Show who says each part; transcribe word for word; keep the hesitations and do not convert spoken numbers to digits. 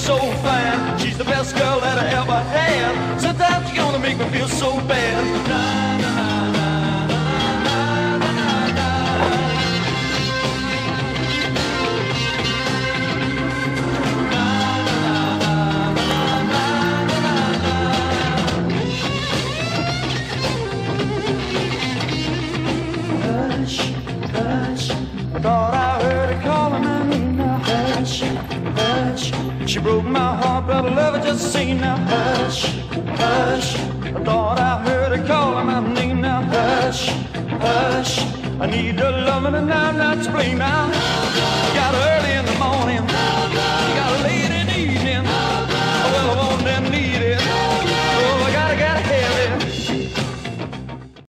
Speaker 1: so fine. She's the best girl that I ever had. Sometimes you're gonna make me feel so bad. Na, na, na, na, na, na, na, na. Hush, hush, I thought I heard her calling my name now. Hush, hush, she broke my heart, but I love her just the same now. Hush, hush, I thought I heard her calling my name now. Hush, hush, I need her loving and I'm not to blame now. Got early